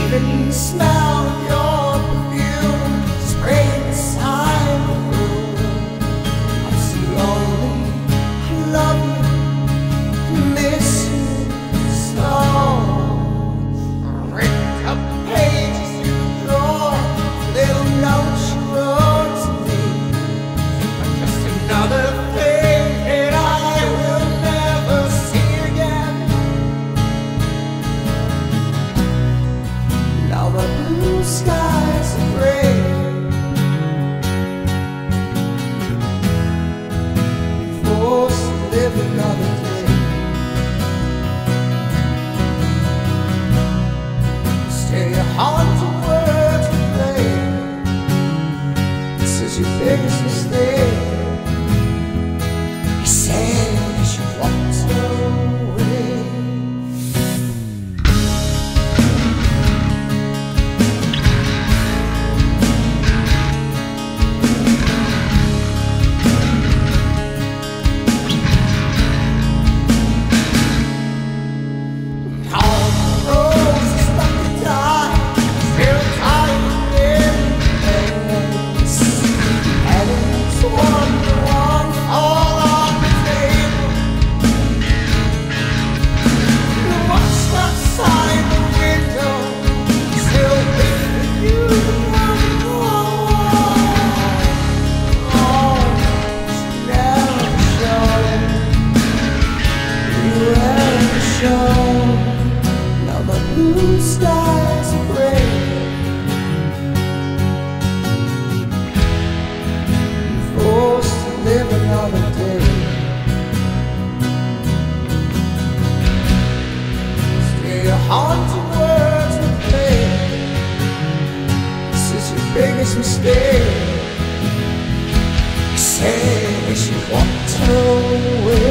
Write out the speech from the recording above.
Even the smell of your perfume spraying inside the room. I'm so lonely, I love you, miss you so. Ripped up pages you draw, little notes you wrote to me. I'm just another thing that I will never see again. Now the blue skies are gray, forced to live another day. Stay your haunting words to play. This is your biggest mistake. You said you walked away. Now the blue skies are gray, forced to live another day. Stay your haunting words will play. This is your biggest mistake. You said as you walked away.